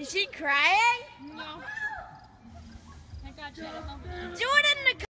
Is she crying? No. I got you. Jordan,